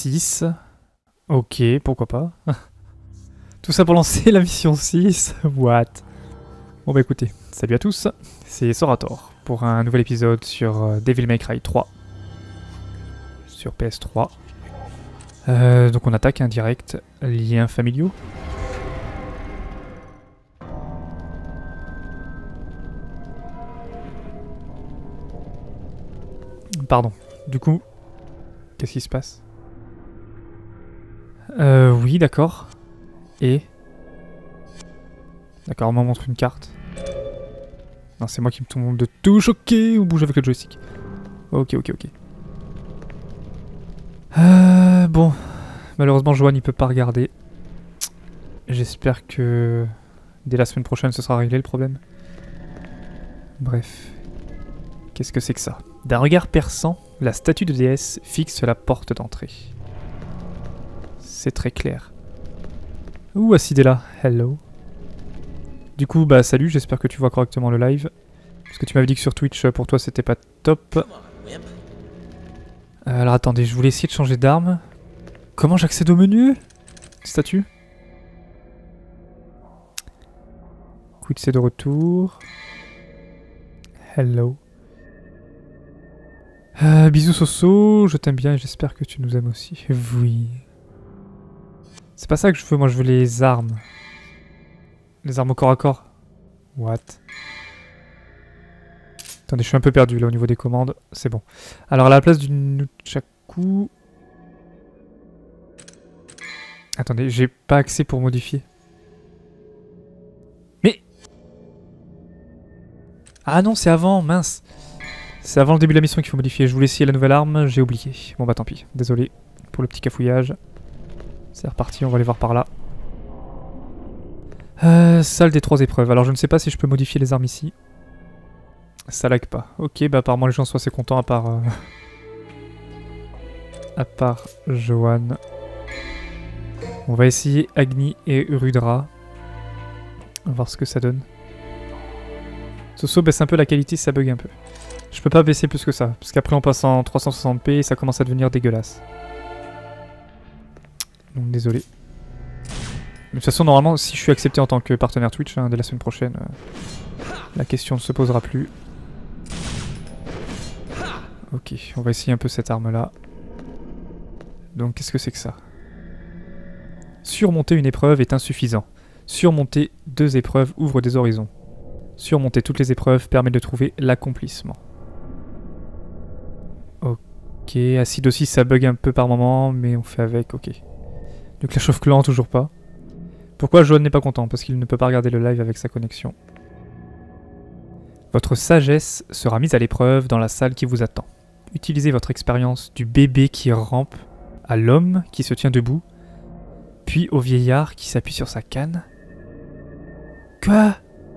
6. Ok, pourquoi pas. Tout ça pour lancer la mission 6. What? Bon bah écoutez, salut à tous, c'est Sorator pour un nouvel épisode sur Devil May Cry 3. Sur PS3. Donc on attaque un direct, liens familiaux. Pardon, du coup, qu'est-ce qui se passe? Oui, d'accord. Et... D'accord, on me montre une carte. Non, c'est moi qui me tombe de tout choqué. On bouge avec le joystick. Ok. Bon. Malheureusement, Joanne, il peut pas regarder. J'espère que... dès la semaine prochaine, ce sera réglé le problème. Bref. Qu'est-ce que c'est que ça? D'un regard perçant, la statue de déesse fixe la porte d'entrée. C'est très clair. Ouh, Acidella, hello. Du coup, bah salut, j'espère que tu vois correctement le live. Parce que tu m'avais dit que sur Twitch, pour toi, c'était pas top. Alors attendez, je voulais essayer de changer d'arme. Comment j'accède au menu? Statue. Quick, c'est de retour. Hello. Bisous Soso, je t'aime bien et j'espère que tu nous aimes aussi. Oui. C'est pas ça que je veux, moi je veux les armes. Les armes au corps à corps. What? Attendez, je suis un peu perdu là au niveau des commandes. C'est bon. Alors à la place du Nunchaku... Attendez, j'ai pas accès pour modifier. Mais... Ah non, c'est avant, mince. C'est avant le début de la mission qu'il faut modifier. Je voulais essayer la nouvelle arme, j'ai oublié. Bon bah tant pis, désolé pour le petit cafouillage. C'est reparti, on va aller voir par là. Salle des 3 épreuves. Alors je ne sais pas si je peux modifier les armes ici. Ça lag pas. Ok, bah apparemment les gens sont assez contents à part... à part Joanne. On va essayer Agni et Rudra. On va voir ce que ça donne. Soso baisse un peu la qualité, ça bug un peu. Je peux pas baisser plus que ça, parce qu'après on passe en 360p et ça commence à devenir dégueulasse. Donc désolé. Mais de toute façon, normalement, si je suis accepté en tant que partenaire Twitch, hein, dès la semaine prochaine, la question ne se posera plus. Ok, on va essayer un peu cette arme-là. Donc, qu'est-ce que c'est que ça? Surmonter une épreuve est insuffisant. Surmonter 2 épreuves ouvre des horizons. Surmonter toutes les épreuves permet de trouver l'accomplissement. Ok, acide aussi, ça bug un peu par moment, mais on fait avec, ok. Donc la chauffe-clan, toujours pas. Pourquoi Joanne n'est pas content? Parce qu'il ne peut pas regarder le live avec sa connexion. Votre sagesse sera mise à l'épreuve dans la salle qui vous attend. Utilisez votre expérience du bébé qui rampe à l'homme qui se tient debout, puis au vieillard qui s'appuie sur sa canne. Quoi?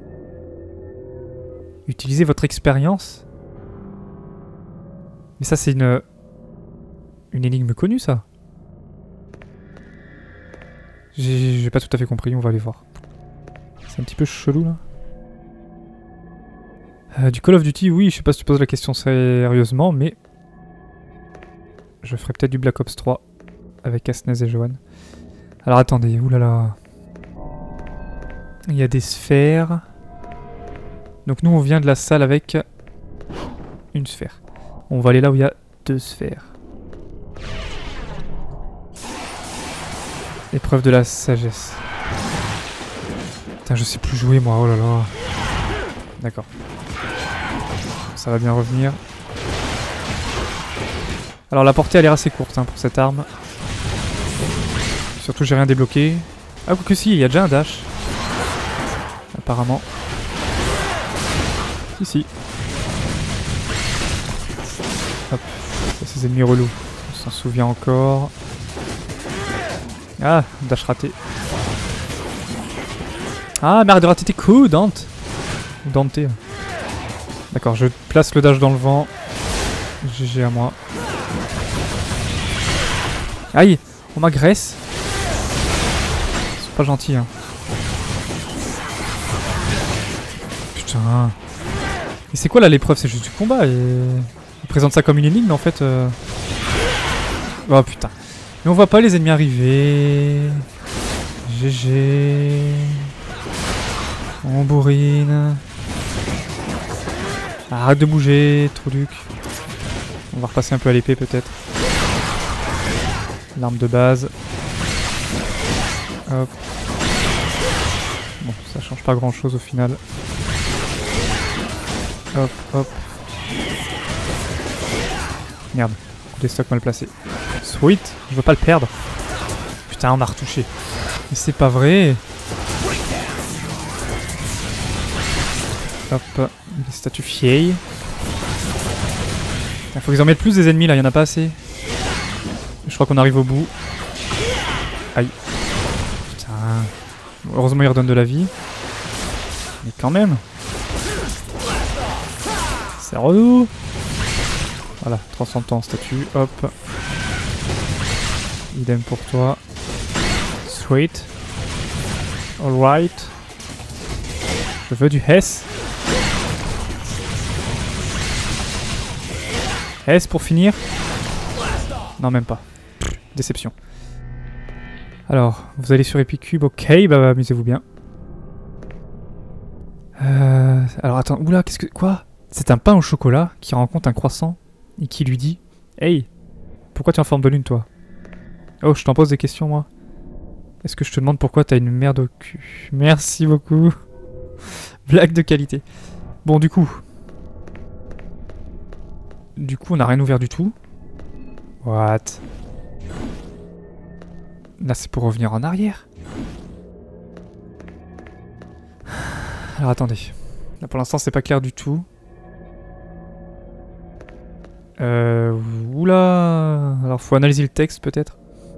Utilisez votre expérience? Mais ça c'est une énigme connue ça. J'ai pas tout à fait compris, on va aller voir. C'est un petit peu chelou là. Du Call of Duty, oui, je sais pas si tu poses la question sérieusement, mais... je ferai peut-être du Black Ops 3 avec Asnez et Joanne. Alors attendez, oulala. Il y a des sphères. Donc nous on vient de la salle avec une sphère. On va aller là où il y a 2 sphères. Épreuve de la sagesse. Putain, je sais plus jouer moi, oh là là. D'accord. Ça va bien revenir. Alors la portée a l'air assez courte hein, pour cette arme. Surtout j'ai rien débloqué. Ah quoique si, il y a déjà un dash. Apparemment. Si. Hop. Ça, ces ennemis relous. On s'en souvient encore. Ah, dash raté. Ah, mais arrête de rater tes coups, Dante. Dante. D'accord, je place le dash dans le vent. GG à moi. Aïe, on m'agresse. C'est pas gentil, hein. Putain. Et c'est quoi là l'épreuve? C'est juste du combat et... Il présente ça comme une énigme en fait. Oh putain. Mais on voit pas les ennemis arriver. GG. On bourrine. Arrête de bouger, Trouduc. On va repasser un peu à l'épée peut-être. L'arme de base. Hop. Bon, ça change pas grand chose au final. Hop, hop. Merde, coup des stocks mal placés. Sweet, je veux pas le perdre. Putain, on m'a retouché. Mais c'est pas vrai. Hop, les statues vieilles. Il faut qu'ils en mettent plus des ennemis là, il y en a pas assez. Je crois qu'on arrive au bout. Aïe. Putain. Heureusement il redonne de la vie. Mais quand même. C'est relou. Voilà, transforme-toi en statue, hop. Idem pour toi. Sweet. Alright. Je veux du Hess. Hess pour finir. Non, même pas. Déception. Alors, vous allez sur Epicube, ok, bah amusez-vous bien. Alors attends, oula, qu'est-ce que... Quoi? C'est un pain au chocolat qui rencontre un croissant et qui lui dit « Hey, pourquoi tu es en forme de lune, toi ?» Oh, je t'en pose des questions, moi. Est-ce que je te demande pourquoi t'as une merde au cul? Merci beaucoup. Blague de qualité. Bon, du coup, on n'a rien ouvert du tout. What? Là, c'est pour revenir en arrière. Alors, attendez. Là, pour l'instant, c'est pas clair du tout. Oula. Alors, faut analyser le texte, peut-être.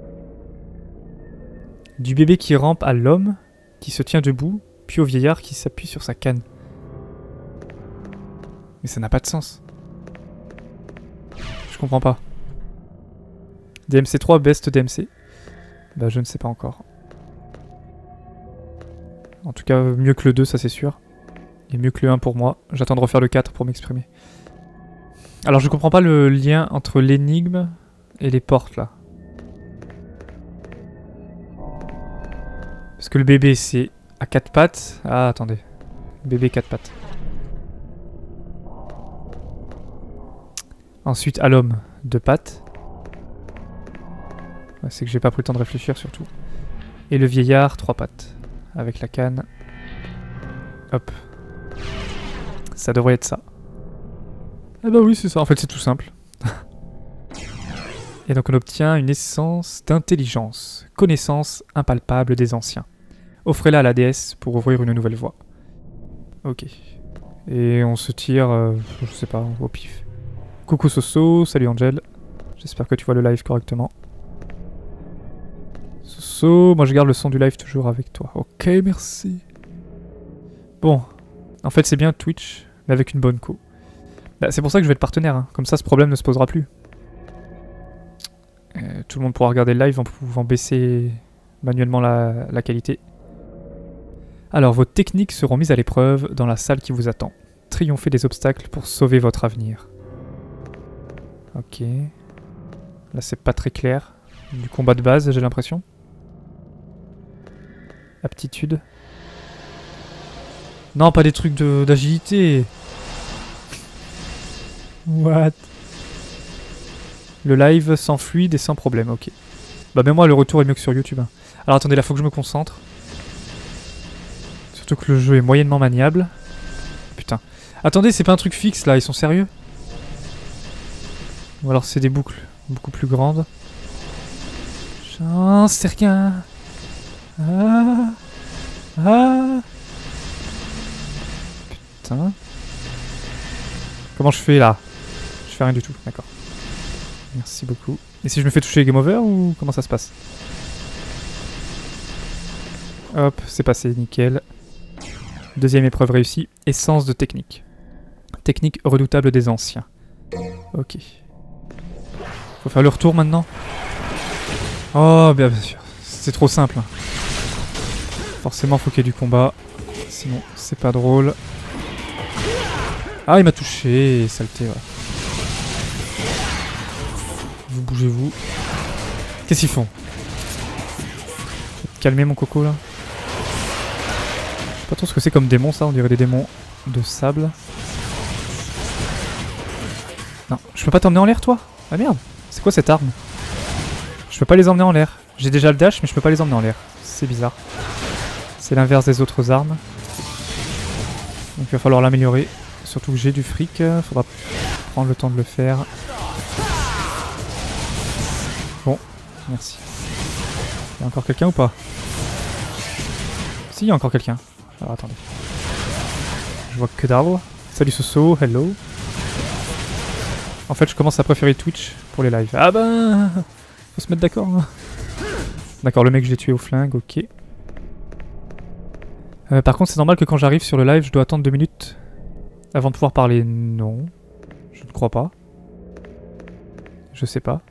Du bébé qui rampe à l'homme qui se tient debout, puis au vieillard qui s'appuie sur sa canne. Mais ça n'a pas de sens. Je comprends pas. DMC3, best DMC. Bah je ne sais pas encore. En tout cas, mieux que le 2, ça c'est sûr. Et mieux que le 1 pour moi. J'attends de refaire le 4 pour m'exprimer. Alors je comprends pas le lien entre l'énigme et les portes là. Parce que le bébé c'est à 4 pattes. Ah attendez. Bébé 4 pattes. Ensuite à l'homme 2 pattes. Ouais, c'est que j'ai pas pris le temps de réfléchir surtout. Et le vieillard 3 pattes. Avec la canne. Hop. Ça devrait être ça. Ah bah oui c'est ça, en fait c'est tout simple. Et donc on obtient une essence d'intelligence. Connaissance impalpable des anciens. Offrez-la à la déesse pour ouvrir une nouvelle voie. Ok. Et on se tire, je sais pas, au pif. Coucou Soso, salut Angel. J'espère que tu vois le live correctement. Soso, moi je garde le son du live toujours avec toi. Ok, merci. Bon, en fait c'est bien Twitch, mais avec une bonne co. Bah, c'est pour ça que je vais être partenaire, hein. Comme ça ce problème ne se posera plus. Tout le monde pourra regarder le live en pouvant baisser manuellement la qualité. Alors, vos techniques seront mises à l'épreuve dans la salle qui vous attend. Triomphez des obstacles pour sauver votre avenir. Ok. Là, c'est pas très clair. Du combat de base, j'ai l'impression. Aptitude. Non, pas des trucs d'agilité. What? Le live sans fluide et sans problème, ok. Bah mais moi le retour est mieux que sur YouTube. Hein. Alors attendez, là faut que je me concentre. Surtout que le jeu est moyennement maniable. Putain. Attendez, c'est pas un truc fixe là, ils sont sérieux? Ou alors c'est des boucles beaucoup plus grandes. J'en sais rien. Ah. Ah. Putain. Comment je fais là? Je fais rien du tout, d'accord. Merci beaucoup. Et si je me fais toucher, game over ou comment ça se passe? Hop, c'est passé, nickel. Deuxième épreuve réussie. Essence de technique. Technique redoutable des anciens. Ok. Faut faire le retour maintenant? Oh, bien sûr. C'est trop simple. Forcément, faut qu'il y ait du combat. Sinon, c'est pas drôle. Ah, il m'a touché, saleté, voilà. Vous bougez-vous. Qu'est-ce qu'ils font? Calmer mon coco là. Je sais pas trop ce que c'est comme démon ça, on dirait des démons de sable. Non, je peux pas t'emmener en l'air toi? Ah merde, c'est quoi cette arme? Je peux pas les emmener en l'air. J'ai déjà le dash mais je peux pas les emmener en l'air. C'est bizarre. C'est l'inverse des autres armes. Donc il va falloir l'améliorer. Surtout que j'ai du fric, faudra prendre le temps de le faire. Bon, merci. Il y a encore quelqu'un ou pas? Si, il y a encore quelqu'un. Alors attendez. Je vois que d'arbres. Salut Soso, hello. En fait, je commence à préférer Twitch pour les lives. Ah ben, faut se mettre d'accord. D'accord, le mec je l'ai tué au flingue, ok. Par contre, c'est normal que quand j'arrive sur le live, je dois attendre 2 minutes avant de pouvoir parler. Non, je ne crois pas. Je sais pas.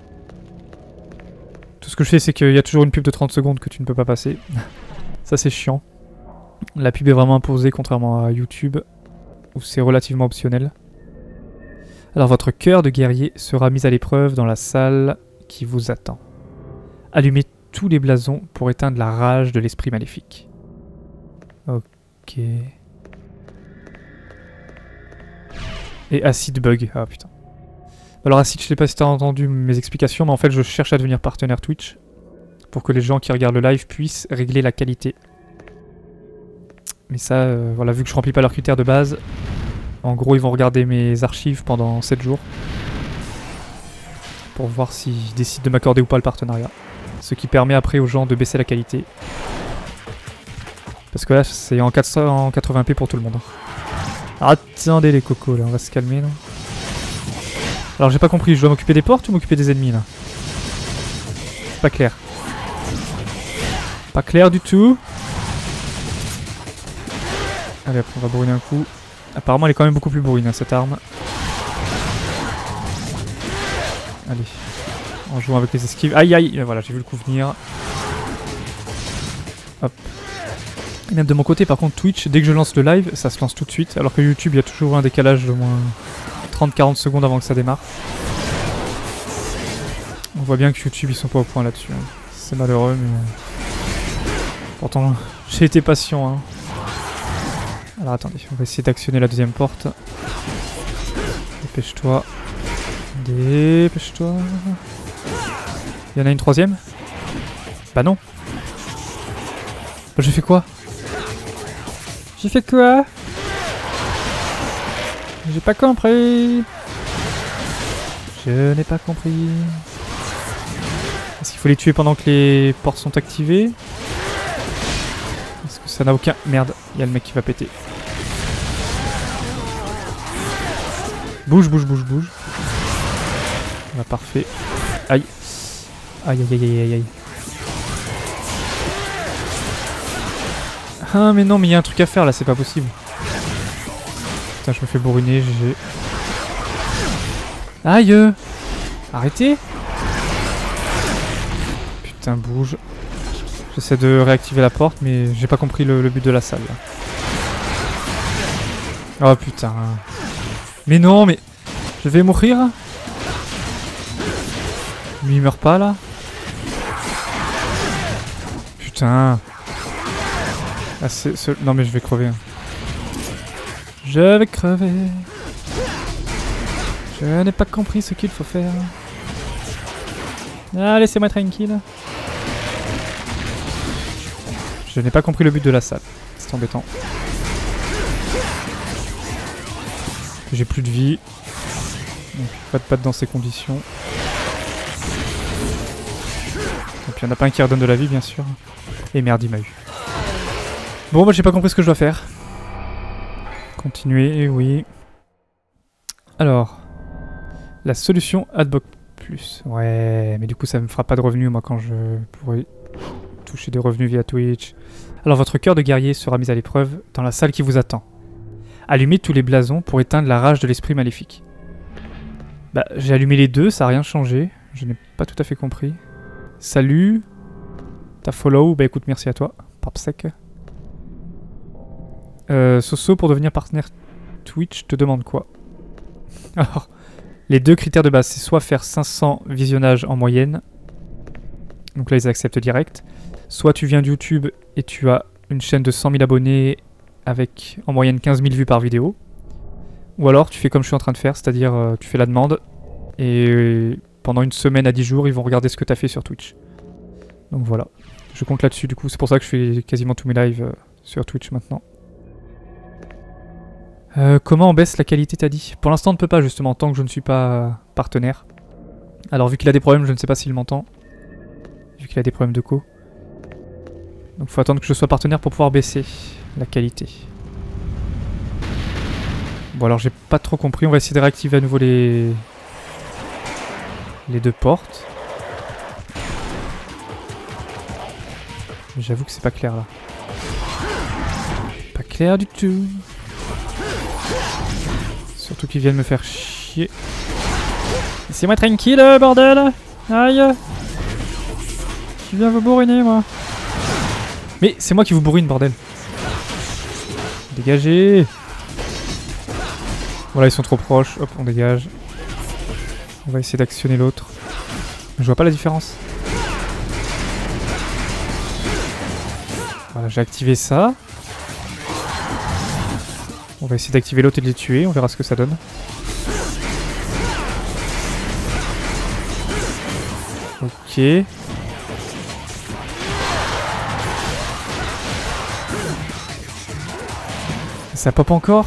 Tout ce que je sais, c'est qu'il y a toujours une pub de 30 secondes que tu ne peux pas passer. Ça, c'est chiant. La pub est vraiment imposée, contrairement à YouTube, où c'est relativement optionnel. Alors, votre cœur de guerrier sera mis à l'épreuve dans la salle qui vous attend. Allumez tous les blasons pour éteindre la rage de l'esprit maléfique. Ok. Et acid bug. Ah putain. Alors acid, je sais pas si t'as entendu mes explications, mais en fait je cherche à devenir partenaire Twitch pour que les gens qui regardent le live puissent régler la qualité. Mais ça, voilà, vu que je remplis pas leurs critères de base, en gros ils vont regarder mes archives pendant 7 jours pour voir s'ils décident de m'accorder ou pas le partenariat. Ce qui permet après aux gens de baisser la qualité. Parce que là c'est en 480p pour tout le monde. Attendez les cocos là, on va se calmer là. Alors j'ai pas compris, je dois m'occuper des portes ou m'occuper des ennemis là? Pas clair. Pas clair du tout. Allez hop, on va bourriner un coup. Apparemment elle est quand même beaucoup plus bourrine hein, cette arme. Allez. En jouant avec les esquives. Aïe aïe, voilà, j'ai vu le coup venir. Hop. Et même de mon côté par contre Twitch, dès que je lance le live, ça se lance tout de suite. Alors que YouTube, il y a toujours un décalage de moins 30-40 secondes avant que ça démarre. On voit bien que YouTube ils sont pas au point là-dessus. Hein. C'est malheureux mais... Pourtant j'ai été patient. Hein. Alors attendez, on va essayer d'actionner la deuxième porte. Dépêche-toi. Dépêche-toi. Il y en a une troisième? Bah non. Bah j'ai fait quoi? J'ai fait quoi? J'ai pas compris. Je n'ai pas compris. Est-ce qu'il faut les tuer pendant que les portes sont activées? Est-ce que ça n'a aucun... Merde, il y a le mec qui va péter. Bouge, bouge, bouge, bouge. Voilà, parfait. Aïe. Aïe, aïe, aïe, aïe, aïe. Ah mais non, mais il y a un truc à faire là, c'est pas possible. Putain, je me fais bourriner, GG. Aïe! Arrêtez! Putain, bouge. J'essaie de réactiver la porte, mais j'ai pas compris le but de la salle. Là. Oh putain. Mais non, mais... Je vais mourir? Lui, il meurt pas, là? Putain. Ah, non, mais je vais crever. Hein. Je vais crever. Je n'ai pas compris ce qu'il faut faire. Ah, laissez-moi tranquille. Je n'ai pas compris le but de la salle. C'est embêtant. J'ai plus de vie. Donc, pas de patte dans ces conditions. Et puis il y en a pas un qui redonne de la vie, bien sûr. Et merde, il m'a eu. Bon, bah j'ai pas compris ce que je dois faire. Continuer, oui. Alors. La solution Adblock Plus. Ouais, mais du coup ça me fera pas de revenus, moi, quand je pourrai toucher des revenus via Twitch. Alors, votre cœur de guerrier sera mis à l'épreuve dans la salle qui vous attend. Allumez tous les blasons pour éteindre la rage de l'esprit maléfique. Bah, j'ai allumé les deux, ça a rien changé. Je n'ai pas tout à fait compris. Salut. T'as follow, bah écoute, merci à toi. Papsec. Soso, pour devenir partenaire Twitch, te demande quoi? Alors, les deux critères de base, c'est soit faire 500 visionnages en moyenne, Donc là, ils acceptent direct. Soit tu viens de YouTube et tu as une chaîne de 100 000 abonnés avec en moyenne 15 000 vues par vidéo. Ou alors tu fais comme je suis en train de faire, c'est-à-dire tu fais la demande et pendant une semaine à 10 jours, ils vont regarder ce que tu as fait sur Twitch. Donc voilà, je compte là-dessus du coup. C'est pour ça que je fais quasiment tous mes lives sur Twitch maintenant. Comment on baisse la qualité, t'as dit? Pour l'instant on ne peut pas justement, tant que je ne suis pas partenaire. Alors vu qu'il a des problèmes, je ne sais pas s'il m'entend. Vu qu'il a des problèmes de co. Donc faut attendre que je sois partenaire pour pouvoir baisser la qualité. Bon alors j'ai pas trop compris, on va essayer de réactiver à nouveau les deux portes. Mais j'avoue que c'est pas clair là. Pas clair du tout. Surtout qu'ils viennent me faire chier. Laissez-moi tranquille, bordel! Aïe! Je viens vous bourriner, moi. Mais c'est moi qui vous bourrine, bordel. Dégagez! Voilà, ils sont trop proches. Hop, on dégage. On va essayer d'actionner l'autre. Je vois pas la différence. Voilà, j'ai activé ça. On va essayer d'activer l'autre et de les tuer. On verra ce que ça donne. Ok. Ça pop encore?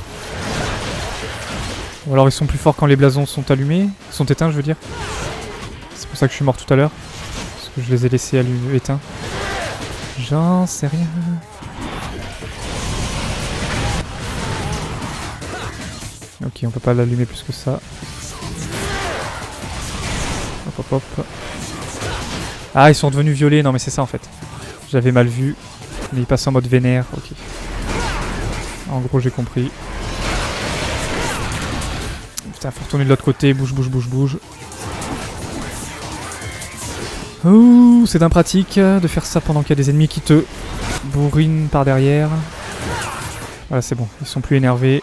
Ou alors ils sont plus forts quand les blasons sont allumés, sont éteints je veux dire. C'est pour ça que je suis mort tout à l'heure. Parce que je les ai laissés éteints. J'en sais rien. Ok, on peut pas l'allumer plus que ça. Hop hop hop. Ah, ils sont devenus violets, non mais c'est ça en fait. J'avais mal vu. Mais ils passent en mode vénère, ok. En gros j'ai compris. Putain, faut retourner de l'autre côté, bouge, bouge, bouge, bouge. Ouh, c'est impratique de faire ça pendant qu'il y a des ennemis qui te bourrinent par derrière. Voilà, c'est bon, ils sont plus énervés.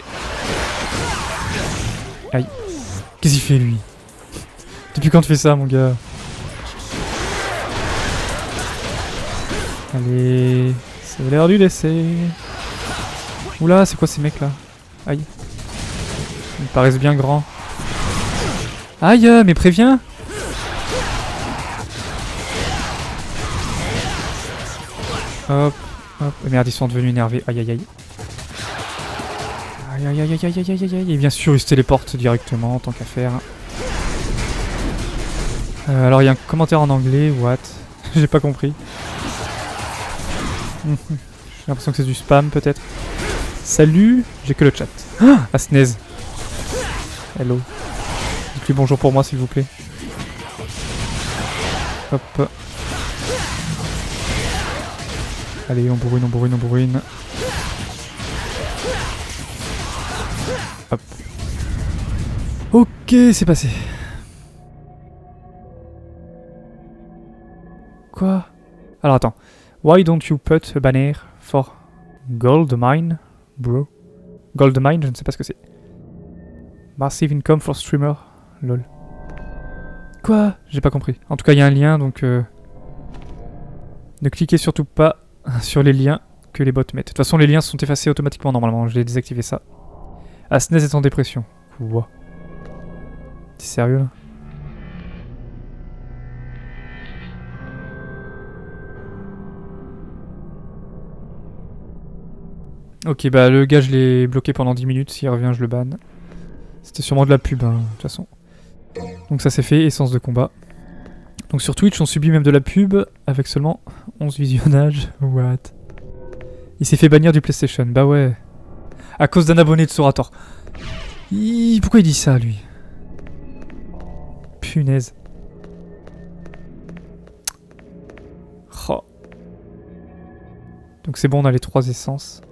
Aïe. Qu'est-ce qu'il fait lui? Depuis quand tu fais ça mon gars? Allez, c'est l'heure du laisser. Oula, c'est quoi ces mecs là? Aïe. Ils me paraissent bien grands. Aïe, mais préviens! Hop, hop. Merde, ils sont devenus énervés. Aïe, aïe, aïe. Aïe, aïe, aïe, aïe, aïe, aïe, aïe, aïe. Et bien sûr, ils se téléportent directement, tant qu'à faire. Alors, il y a un commentaire en anglais. What? J'ai pas compris. J'ai l'impression que c'est du spam, peut-être. Salut, j'ai que le chat. Ah, Asnez. Hello. Dites-lui bonjour pour moi, s'il vous plaît. Hop. Allez, on bourrine, on bourrine, on bourrine. Hop. Ok, c'est passé. Quoi? Alors attends. Why don't you put a banner for gold mine, bro? Gold mine, je ne sais pas ce que c'est. Massive income for streamer. Lol. Quoi? J'ai pas compris. En tout cas, il y a un lien, donc... ne cliquez surtout pas sur les liens que les bots mettent. De toute façon, les liens sont effacés automatiquement normalement. Je l'ai désactivé ça. Asnez est en dépression. Quoi? T'es sérieux là? Ok, bah le gars, je l'ai bloqué pendant 10 minutes. S'il revient, je le banne. C'était sûrement de la pub, hein, de toute façon. Donc ça c'est fait, essence de combat. Donc sur Twitch, on subit même de la pub avec seulement 11 visionnages. What? Il s'est fait bannir du PlayStation. Bah ouais. À cause d'un abonné de Sorator. Pourquoi il dit ça, lui? Punaise. Oh. Donc c'est bon, on a les 3 essences.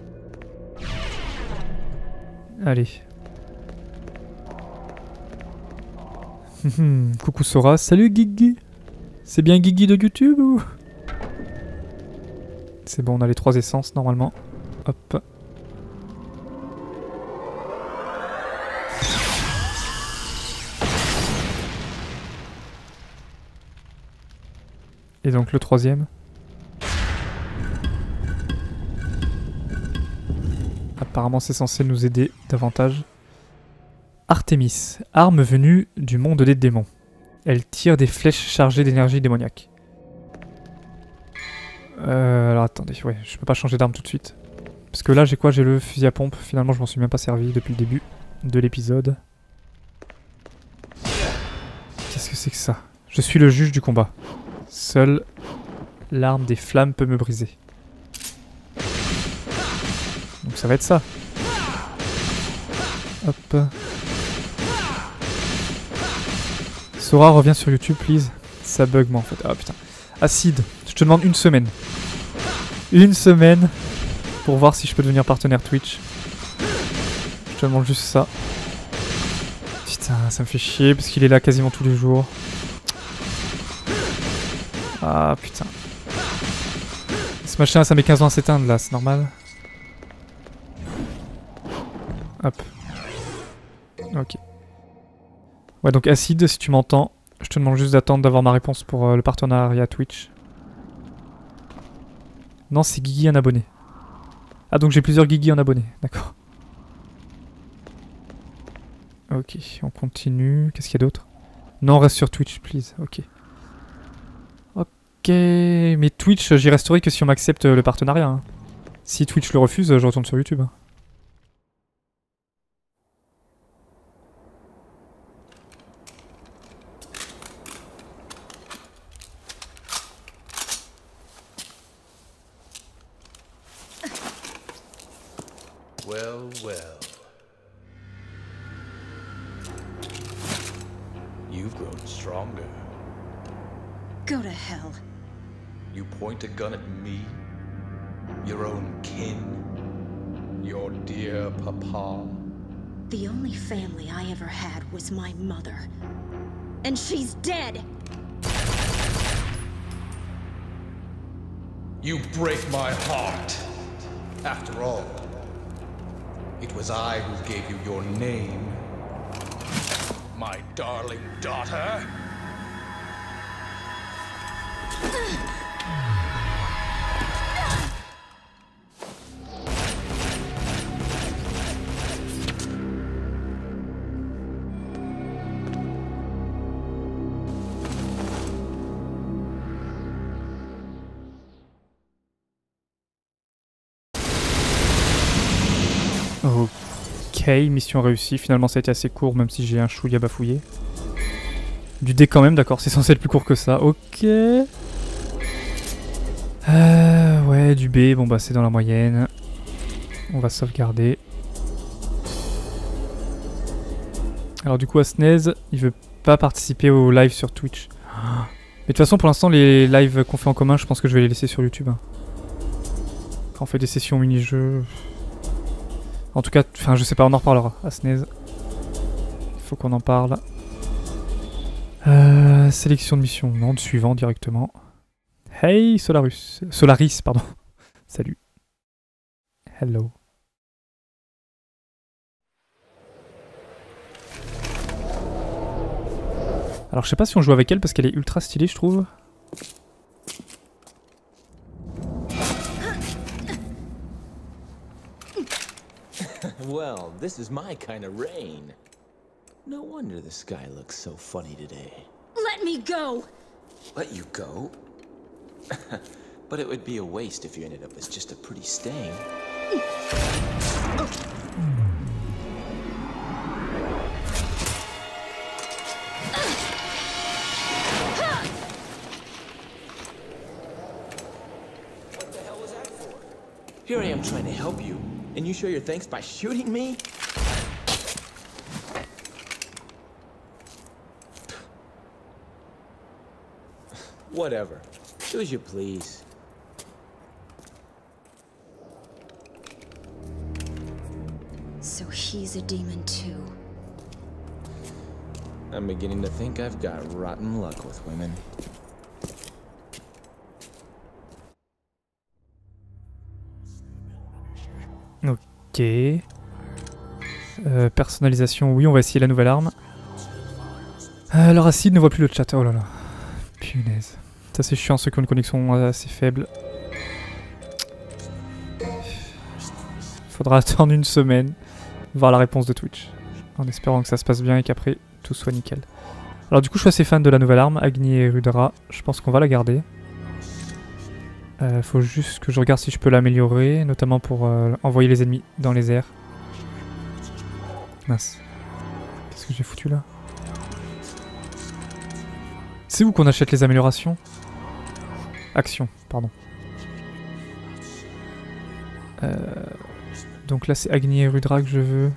Allez. Coucou Sora, salut Guigui. C'est bien Guigui de YouTube ou? C'est bon, on a les 3 essences normalement. Hop. Et donc le troisième. Apparemment c'est censé nous aider davantage. Artemis, arme venue du monde des démons. Elle tire des flèches chargées d'énergie démoniaque. Alors attendez, ouais, je peux pas changer d'arme tout de suite. Parce que là j'ai quoi? J'ai le fusil à pompe. Finalement je m'en suis même pas servi depuis le début de l'épisode. Qu'est-ce que c'est que ça? Je suis le juge du combat. Seule l'arme des flammes peut me briser. Donc ça va être ça. Hop. Sora revient sur YouTube, please. Ça bug moi en fait. Ah putain. Acide, je te demande une semaine. Une semaine pour voir si je peux devenir partenaire Twitch. Je te demande juste ça. Putain, ça me fait chier parce qu'il est là quasiment tous les jours. Ah putain. Ce machin, ça met 15 ans à s'éteindre là, c'est normal. Hop. Ok. Ouais, donc Acide, si tu m'entends, je te demande juste d'attendre d'avoir ma réponse pour le partenariat Twitch. Non, c'est Guigui un abonné. Ah, donc j'ai plusieurs Guigui en abonné, d'accord. Ok, on continue. Qu'est-ce qu'il y a d'autre? Non, on reste sur Twitch, please. Ok. Ok, mais Twitch, j'y resterai que si on m'accepte le partenariat. Hein. Si Twitch le refuse, je retourne sur YouTube. Well, well. You've grown stronger. Go to hell. You point a gun at me? Your own kin? Your dear papa? The only family I ever had was my mother. And she's dead! You break my heart. After all, it was I who gave you your name. My darling daughter. Ok, mission réussie. Finalement, ça a été assez court, même si j'ai un chouïa bafouillé. Du dé quand même, d'accord, c'est censé être plus court que ça. Ok. Ouais, du B, bon bah c'est dans la moyenne. On va sauvegarder. Alors du coup, Asnez, il veut pas participer au live sur Twitch. Mais de toute façon, pour l'instant, les lives qu'on fait en commun, je pense que je vais les laisser sur YouTube. Quand on fait des sessions mini-jeux... En tout cas, enfin je sais pas, on en reparlera. Asnez. Il faut qu'on en parle. Sélection de mission, non, de suivant directement. Hey Solaris, pardon. Salut. Hello. Alors je sais pas si on joue avec elle parce qu'elle est ultra stylée, je trouve. Well, this is my kind of rain. No wonder the sky looks so funny today. Let me go! Let you go? But it would be a waste if you ended up as just a pretty stain. What the hell was that for? Here I am trying to help you, and you show your thanks by shooting me? Whatever. Do as you please. So he's a demon too. I'm beginning to think I've got rotten luck with women. Ok. Personnalisation, oui, on va essayer la nouvelle arme. Alors Acide ne voit plus le chat, oh là là. Punaise. Ça c'est chiant, ceux qui ont une connexion assez faible. Faudra attendre une semaine, voir la réponse de Twitch. En espérant que ça se passe bien et qu'après tout soit nickel. Alors du coup je suis assez fan de la nouvelle arme, Agni et Rudra. Je pense qu'on va la garder. Faut juste que je regarde si je peux l'améliorer, notamment pour envoyer les ennemis dans les airs. Mince. Qu'est-ce que j'ai foutu là? C'est où qu'on achète les améliorations? Action, pardon. Donc là c'est Agni et Rudra que je veux.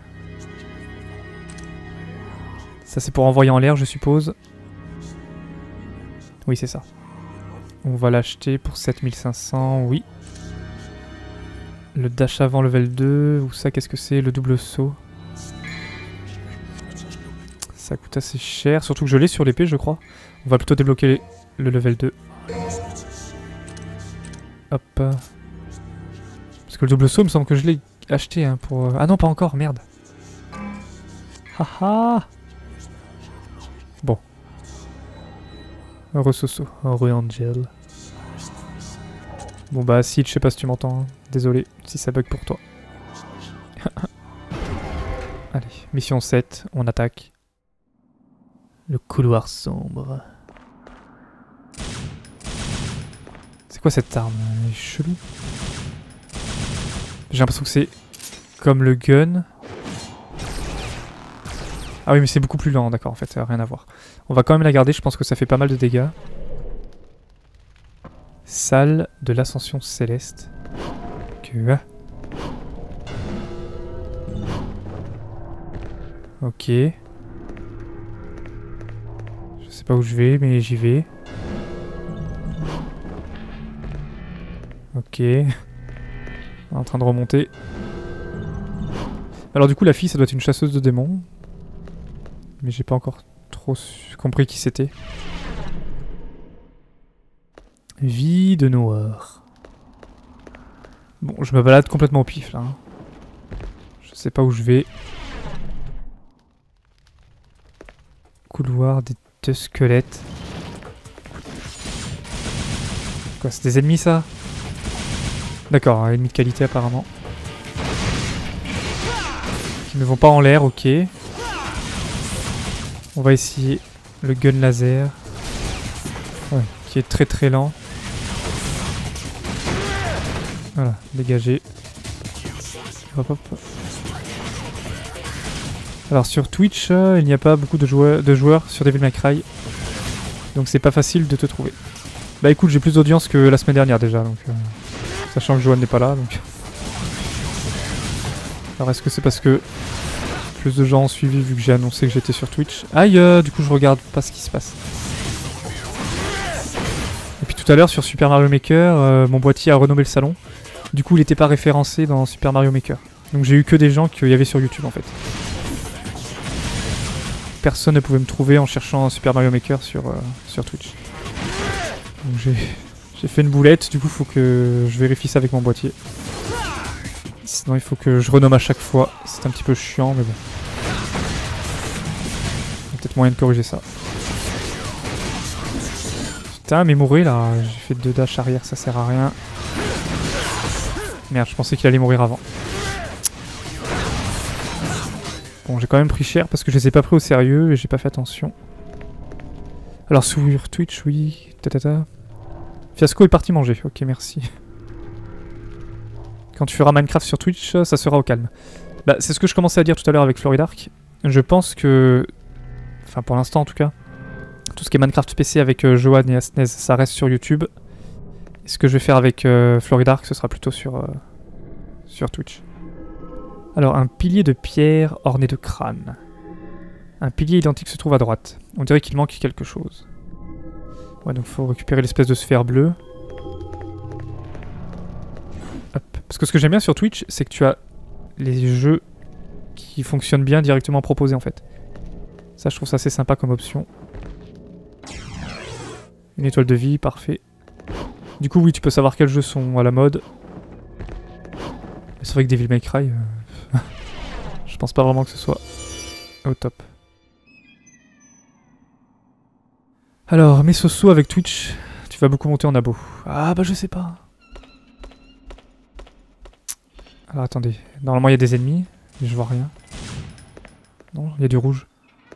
Ça c'est pour envoyer en l'air je suppose. Oui c'est ça. On va l'acheter pour 7500, oui. Le dash avant level 2, ou ça qu'est-ce que c'est? Le double saut. Ça coûte assez cher, surtout que je l'ai sur l'épée je crois. On va plutôt débloquer le level 2. Hop. Parce que le double saut, il me semble que je l'ai acheté hein, pour... Ah non, pas encore, merde. Haha. Bon. Heureux Soso, heureux Angel. Bon bah Sid, je sais pas si tu m'entends. Hein. Désolé si ça bug pour toi. Allez, mission 7, on attaque. Le couloir sombre. C'est quoi cette arme? Elle est chelou. J'ai l'impression que c'est comme le gun. Ah oui mais c'est beaucoup plus lent, d'accord, en fait, ça n'a rien à voir. On va quand même la garder, je pense que ça fait pas mal de dégâts. Salle de l'ascension céleste. Que... Ok. Je sais pas où je vais, mais j'y vais. Ok. On est en train de remonter. Alors du coup la fille ça doit être une chasseuse de démons. Mais j'ai pas encore trop compris qui c'était. Vie de noir. Bon, je me balade complètement au pif là. Hein. Je sais pas où je vais. Couloir des deux squelettes. Quoi, c'est des ennemis ça? D'accord, ennemis de qualité apparemment. Qui ne vont pas en l'air, ok. On va essayer le gun laser. Ouais, qui est très très lent. Voilà, dégagé. Hop, hop. Alors sur Twitch, il n'y a pas beaucoup de joueurs sur Devil May Cry. Donc c'est pas facile de te trouver. Bah écoute, j'ai plus d'audience que la semaine dernière déjà, donc... sachant que Johan n'est pas là, donc... Alors est-ce que c'est parce que plus de gens ont suivi vu que j'ai annoncé que j'étais sur Twitch? Aïe, du coup je regarde pas ce qui se passe. Et puis tout à l'heure sur Super Mario Maker, mon boîtier a renommé le salon. Du coup il n'était pas référencé dans Super Mario Maker. Donc j'ai eu que des gens qu'il y avait sur YouTube en fait. Personne ne pouvait me trouver en cherchant Super Mario Maker sur Twitch. Donc j'ai fait une boulette, du coup faut que je vérifie ça avec mon boîtier. Sinon il faut que je renomme à chaque fois, c'est un petit peu chiant mais bon. Il y a peut-être moyen de corriger ça. Putain mais mourir là, j'ai fait 2 dash arrière, ça sert à rien. Merde, je pensais qu'il allait mourir avant. Bon j'ai quand même pris cher parce que je les ai pas pris au sérieux et j'ai pas fait attention. Alors sur Twitch oui, tatata. Fiasco est parti manger, ok merci. Quand tu feras Minecraft sur Twitch, ça sera au calme. Bah, c'est ce que je commençais à dire tout à l'heure avec Floridark. Je pense que... Enfin, pour l'instant en tout cas. Tout ce qui est Minecraft PC avec Johan et Asnez, ça reste sur YouTube. Et ce que je vais faire avec Floridark, ce sera plutôt sur Twitch. Alors, un pilier de pierre orné de crâne. Un pilier identique se trouve à droite. On dirait qu'il manque quelque chose. Ouais, donc faut récupérer l'espèce de sphère bleue. Hop. Parce que ce que j'aime bien sur Twitch, c'est que tu as les jeux qui fonctionnent bien directement proposés en fait. Ça, je trouve ça assez sympa comme option. Une étoile de vie, parfait. Du coup, oui, tu peux savoir quels jeux sont à la mode. Mais c'est vrai que Devil May Cry, je pense pas vraiment que ce soit au top. Alors, mes sosos avec Twitch, tu vas beaucoup monter en abo. Ah bah je sais pas. Alors attendez, normalement il y a des ennemis, mais je vois rien. Non, il y a du rouge.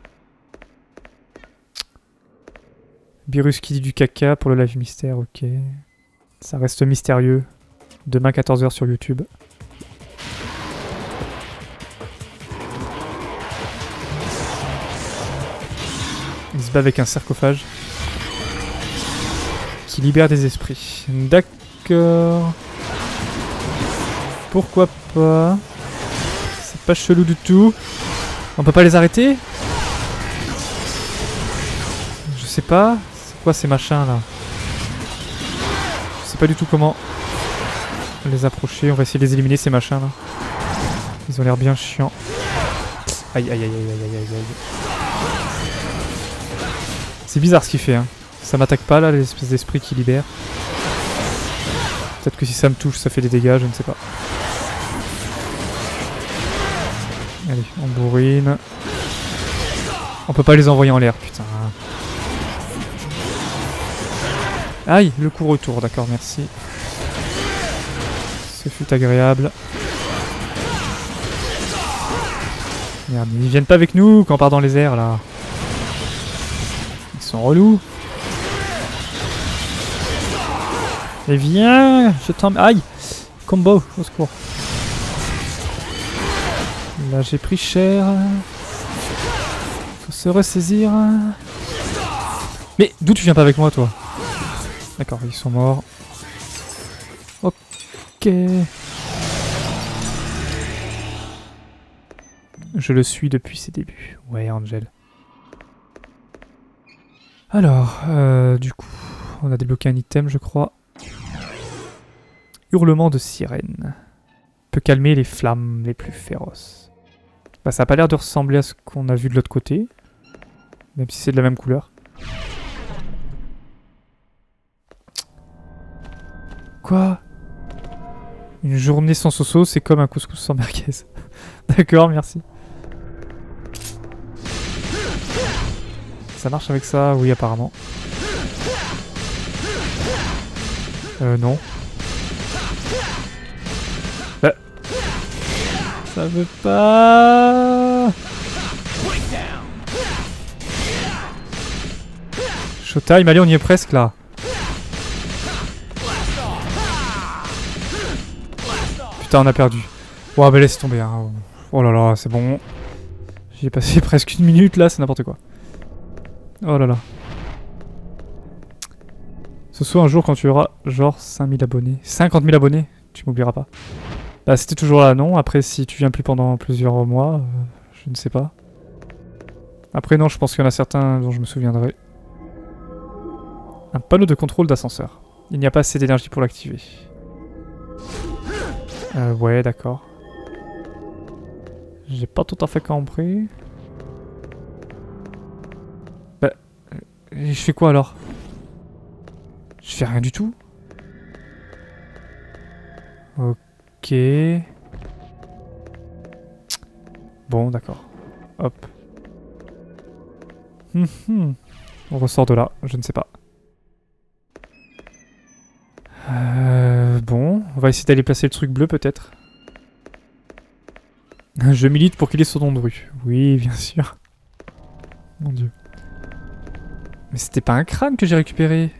Virus qui dit du caca pour le live mystère, ok. Ça reste mystérieux. Demain 14h sur YouTube. Il se bat avec un sarcophage qui libère des esprits. D'accord. Pourquoi pas? C'est pas chelou du tout. On peut pas les arrêter? Je sais pas. C'est quoi ces machins là? Je sais pas du tout comment les approcher. On va essayer de les éliminer ces machins là. Ils ont l'air bien chiants. Aïe aïe aïe aïe aïe aïe aïe. C'est bizarre ce qu'il fait, hein. Ça m'attaque pas là, l'espèce d'esprit qui libère. Peut-être que si ça me touche, ça fait des dégâts, je ne sais pas. Allez, on bourrine. On peut pas les envoyer en l'air, putain. Aïe, le coup retour, d'accord, merci. Ce fut agréable. Merde, ils viennent pas avec nous quand on part dans les airs là. Ils sont relous. Et viens, je t'en... Aïe! Combo, au secours. Là j'ai pris cher. Faut se ressaisir. Mais d'où tu viens pas avec moi toi? D'accord, ils sont morts. Ok. Je le suis depuis ses débuts. Ouais, Angel. Alors, du coup, on a débloqué un item, je crois. Hurlement de sirène. Peut calmer les flammes les plus féroces. Bah, ça a pas l'air de ressembler à ce qu'on a vu de l'autre côté. Même si c'est de la même couleur. Quoi? Une journée sans Soso, c'est comme un couscous sans merguez. D'accord, merci. Ça marche avec ça? Oui, apparemment. Non. Bah. Ça veut pas... Showtime, allez, on y est presque, là. Putain, on a perdu. Oh, bah laisse tomber, hein. Oh là là, c'est bon. J'y ai passé presque une minute, là, c'est n'importe quoi. Oh là là. Ce soit un jour quand tu auras genre 5000 abonnés. 50 000 abonnés, tu m'oublieras pas. Bah c'était toujours là, non. Après si tu viens plus pendant plusieurs mois, je ne sais pas. Après non, je pense qu'il y en a certains dont je me souviendrai. Un panneau de contrôle d'ascenseur. Il n'y a pas assez d'énergie pour l'activer. Ouais, d'accord. J'ai pas tout à fait compris. Bah... je fais quoi alors? Je fais rien du tout. Ok. Bon, d'accord. Hop. On ressort de là, je ne sais pas. Bon, on va essayer d'aller placer le truc bleu peut-être. Je milite pour qu'il ait son nom de rue. Oui, bien sûr. Mon dieu. Mais c'était pas un crâne que j'ai récupéré.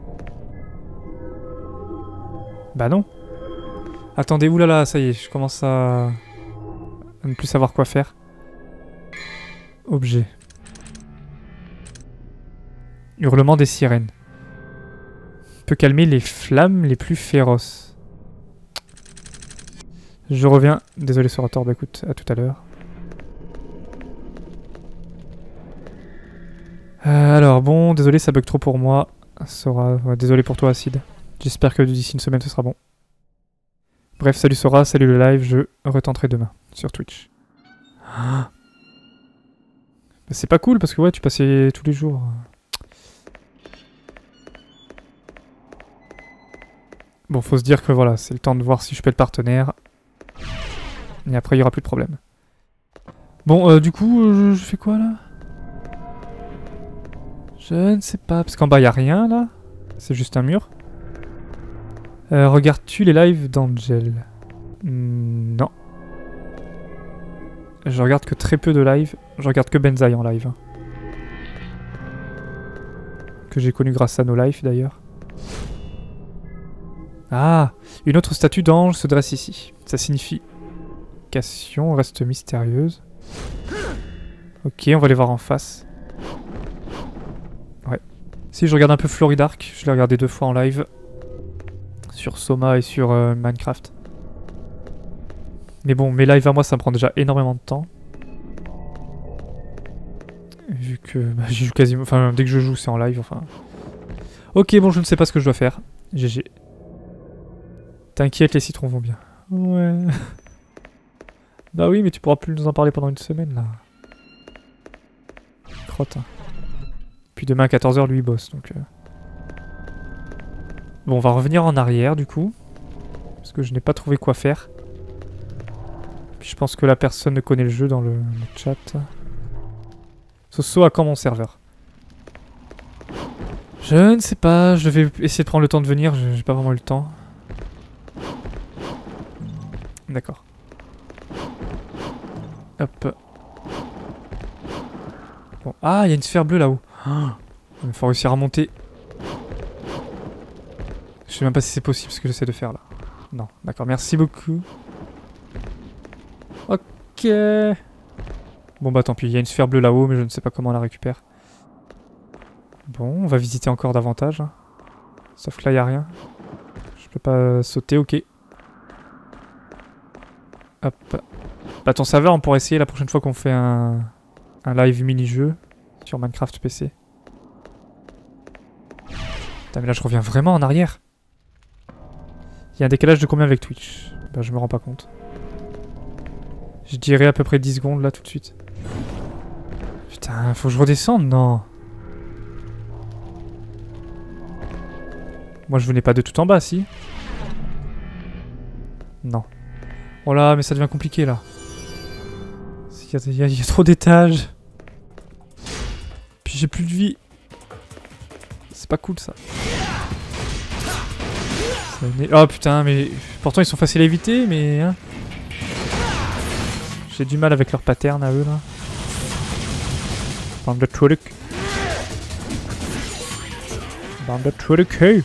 Bah non. Attendez, oulala, ça y est, je commence à ne plus savoir quoi faire. Objet. Hurlement des sirènes. Peut calmer les flammes les plus féroces. Je reviens. Désolé Sorator, bah écoute, à tout à l'heure. Alors bon, désolé, ça bug trop pour moi. Sora, ouais, désolé pour toi Acide. J'espère que d'ici une semaine ce sera bon. Bref, salut Sora, salut le live, je retenterai demain sur Twitch. Ah. Bah, c'est pas cool parce que ouais, tu passais tous les jours. Bon, faut se dire que voilà, c'est le temps de voir si je peux être partenaire. Et après, il y aura plus de problème. Bon, du coup, je fais quoi là? Je ne sais pas, parce qu'en bas, il n'y a rien là. C'est juste un mur. Regardes-tu les lives d'Angel? Non. Je regarde que très peu de lives. Je regarde que Benzaï en live. Que j'ai connu grâce à nos lives d'ailleurs. Ah, une autre statue d'ange se dresse ici. Ça signifie... Cation reste mystérieuse. Ok, on va les voir en face. Ouais. Si je regarde un peu Floridark, je l'ai regardé 2 fois en live. Sur Soma et sur Minecraft. Mais bon, mes lives à moi, ça me prend déjà énormément de temps. Vu que bah, j'y joue quasiment... Enfin, dès que je joue, c'est en live, enfin... Ok, bon, je ne sais pas ce que je dois faire. GG. T'inquiète, les citrons vont bien. Ouais... Bah oui, mais tu pourras plus nous en parler pendant une semaine, là. Crotte. Hein. Puis demain à 14h, lui, il bosse, donc... Bon, on va revenir en arrière, du coup. Parce que je n'ai pas trouvé quoi faire. Puis je pense que la personne ne connaît le jeu dans le chat. Soso à quand mon serveur? Je ne sais pas, je vais essayer de prendre le temps de venir, j'ai pas vraiment eu le temps. D'accord. Hop. Bon. Ah, il y a une sphère bleue là-haut. Il faut réussir à monter. Je sais même pas si c'est possible ce que j'essaie de faire là. Non, d'accord, merci beaucoup. Ok. Bon bah tant pis, il y a une sphère bleue là-haut, mais je ne sais pas comment on la récupère. Bon, on va visiter encore davantage. Hein. Sauf que là, il n'y a rien. Je peux pas sauter, ok. Hop. Bah ton serveur, on pourrait essayer la prochaine fois qu'on fait un live mini-jeu sur Minecraft PC. Putain, mais là, je reviens vraiment en arrière. Il y a un décalage de combien avec Twitch? Bah, je me rends pas compte. Je dirais à peu près 10 secondes, là, tout de suite. Putain, faut que je redescende, non. Moi, je venais pas de tout en bas, si? Non. Oh là, mais ça devient compliqué, là. Il y a trop d'étages. Puis j'ai plus de vie. C'est pas cool, ça. Oh putain, mais... Pourtant, ils sont faciles à éviter, mais... Hein. J'ai du mal avec leur pattern à eux, là. Bande de trucs. Bande de trucs, hey.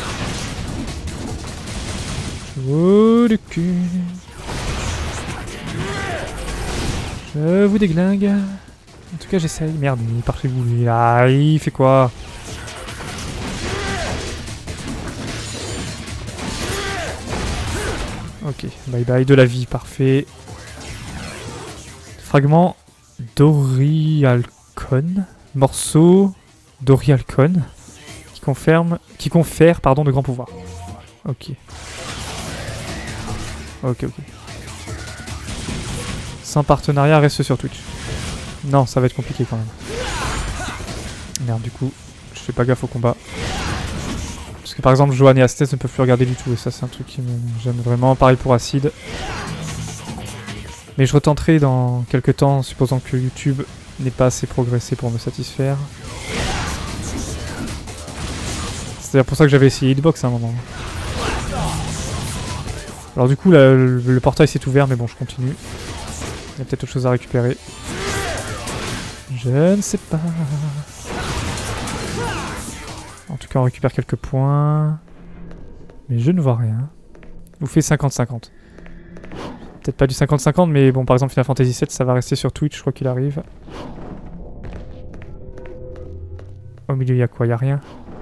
Je vous déglingue. En tout cas, j'essaye. Merde, il est parti où lui? Ah, il fait quoi? Ok, bye bye de la vie, parfait. Fragment d'Orialcon. Morceau d'Orialcon. Qui confère, pardon, de grands pouvoirs. Ok. Ok. Sans partenariat, reste sur Twitch. Non, ça va être compliqué quand même. Merde, du coup, je fais pas gaffe au combat. Parce que par exemple, Johan et Astes ne peuvent plus regarder du tout. Et ça, c'est un truc qui me gêne vraiment. Pareil pour Acide. Mais je retenterai dans quelques temps, supposant que YouTube n'ait pas assez progressé pour me satisfaire. C'est d'ailleurs pour ça que j'avais essayé Hitbox à un moment. Alors du coup, là, le portail s'est ouvert, mais bon, je continue. Il y a peut-être autre chose à récupérer. Je ne sais pas. En tout cas, on récupère quelques points. Mais je ne vois rien. Vous faites 50-50. Peut-être pas du 50-50, mais bon, par exemple, Final Fantasy VII, ça va rester sur Twitch, je crois qu'il arrive. Au milieu, il y a quoi? Il y a rien.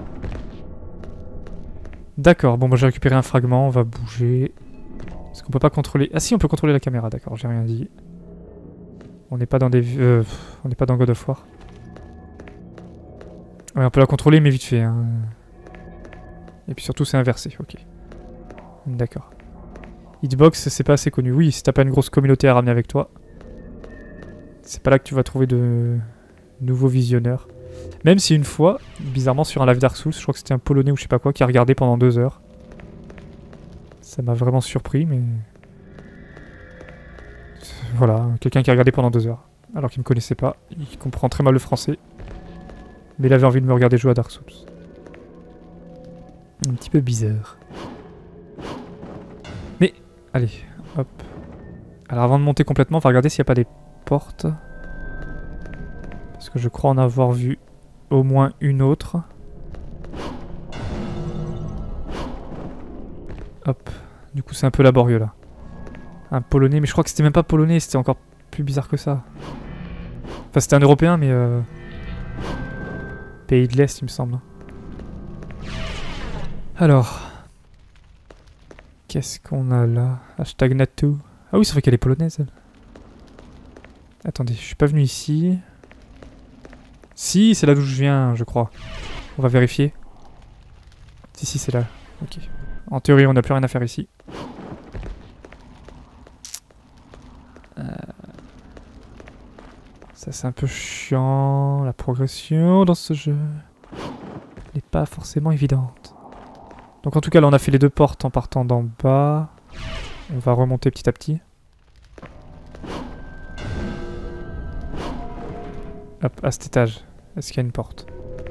D'accord, bon, moi j'ai récupéré un fragment, on va bouger. Est-ce qu'on peut pas contrôler... Ah si, on peut contrôler la caméra, d'accord, j'ai rien dit. On n'est pas dans des... on n'est pas dans God of War. Ouais, on peut la contrôler, mais vite fait. Hein. Et puis surtout, c'est inversé, ok. D'accord. Hitbox, c'est pas assez connu. Oui, si t'as pas une grosse communauté à ramener avec toi, c'est pas là que tu vas trouver de nouveaux visionneurs. Même si une fois, bizarrement sur un live Dark Souls, je crois que c'était un Polonais ou je sais pas quoi, qui a regardé pendant 2 heures. Ça m'a vraiment surpris, mais... Voilà, quelqu'un qui a regardé pendant 2 heures. Alors qu'il me connaissait pas, il comprend très mal le français. Mais il avait envie de me regarder jouer à Dark Souls. Un petit peu bizarre. Mais, allez, hop. Alors avant de monter complètement, on va regarder s'il n'y a pas des portes. Parce que je crois en avoir vu au moins une autre. Hop. Du coup c'est un peu laborieux là. Un polonais, mais je crois que c'était même pas polonais, c'était encore plus bizarre que ça. Enfin c'était un européen mais... Pays de l'Est il me semble. Alors... Qu'est-ce qu'on a là? Hashtag Nato. Ah oui c'est vrai qu'elle est polonaise elle. Attendez, je suis pas venu ici. Si, c'est là d'où je viens, je crois. On va vérifier. Si, c'est là. Ok. En théorie, on n'a plus rien à faire ici. Ça, c'est un peu chiant. La progression dans ce jeu n'est pas forcément évidente. Donc en tout cas, là, on a fait les deux portes en partant d'en bas. On va remonter petit à petit. Hop, à cet étage. Est-ce qu'il y a une porte?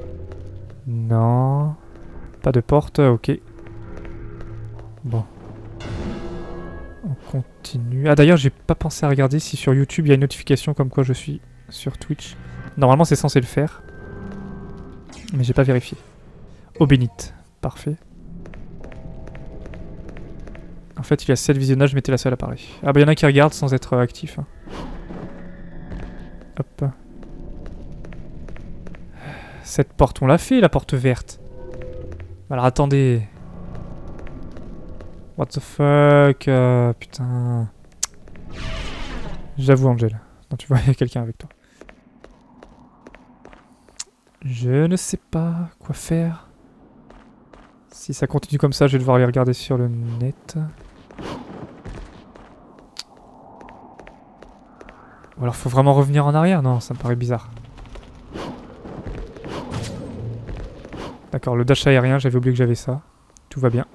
Non. Pas de porte, ok. Bon. On continue. Ah d'ailleurs, j'ai pas pensé à regarder si sur YouTube il y a une notification comme quoi je suis sur Twitch. Normalement c'est censé le faire. Mais j'ai pas vérifié. Eau bénite. Parfait. En fait il y a 7 visionnages, mettez la seule appareil. Ah bah il y en a qui regardent sans être actifs. Hein. Hop. Cette porte, on l'a fait, la porte verte. Alors attendez. What the fuck, putain. J'avoue, Angel. Non, tu vois, il y a quelqu'un avec toi. Je ne sais pas quoi faire. Si ça continue comme ça, je vais devoir aller regarder sur le net. Ou alors faut vraiment revenir en arrière? Non, ça me paraît bizarre. D'accord, le dash aérien, j'avais oublié que j'avais ça. Tout va bien.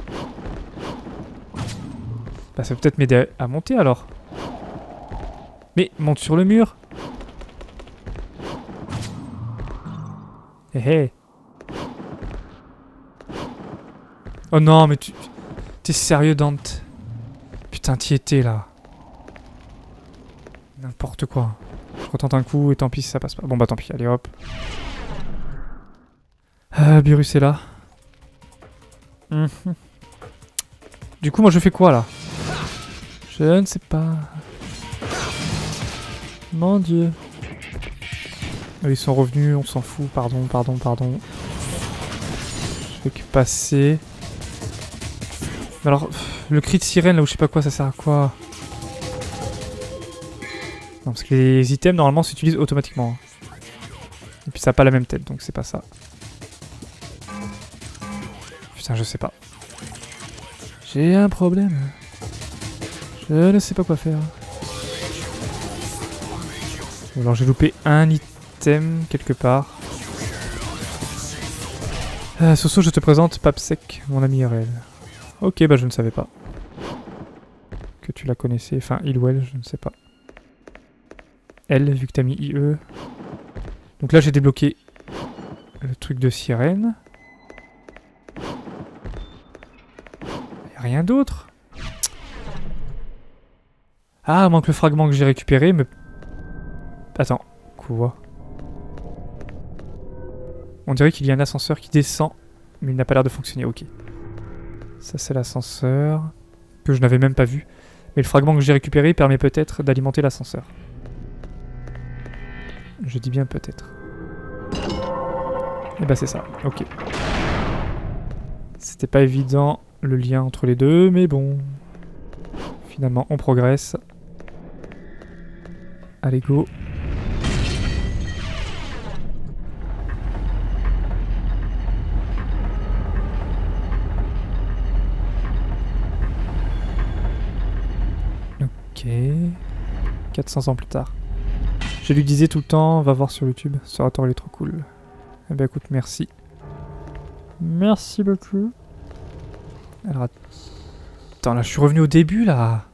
Bah ça peut peut-être m'aider à monter alors. Mais monte sur le mur. Hé hé. Oh non mais tu... T'es sérieux Dante? Putain t'y étais là. N'importe quoi. Je retente un coup et tant pis si ça passe pas. Bon bah tant pis, allez hop. Birus est là. Du coup moi je fais quoi là? Je ne sais pas. Mon dieu. Ils sont revenus, on s'en fout, pardon. Je fais que passer. Mais alors, le cri de sirène là où je sais pas quoi, ça sert à quoi? Non, parce que les items normalement s'utilisent automatiquement. Et puis ça a pas la même tête, donc c'est pas ça. Putain, je sais pas. J'ai un problème. Je ne sais pas quoi faire. Alors j'ai loupé un item quelque part. Soso, je te présente Papsec, mon ami RL. Ok, bah je ne savais pas. Que tu la connaissais. Enfin, il ou elle, je ne sais pas. Elle, vu que t'as mis IE. Donc là j'ai débloqué le truc de sirène. Y'a rien d'autre. Ah, manque le fragment que j'ai récupéré, mais... Attends, quoi? On dirait qu'il y a un ascenseur qui descend, mais il n'a pas l'air de fonctionner, ok. Ça c'est l'ascenseur, que je n'avais même pas vu. Mais le fragment que j'ai récupéré permet peut-être d'alimenter l'ascenseur. Je dis bien peut-être. Et bah c'est ça, ok. C'était pas évident le lien entre les deux, mais bon... Finalement on progresse. Allez go. Ok. 400 ans plus tard. Je lui disais tout le temps, va voir sur YouTube, ce orateur il est trop cool. Eh ben écoute, merci. Merci beaucoup. Alors attends, là je suis revenu au début là.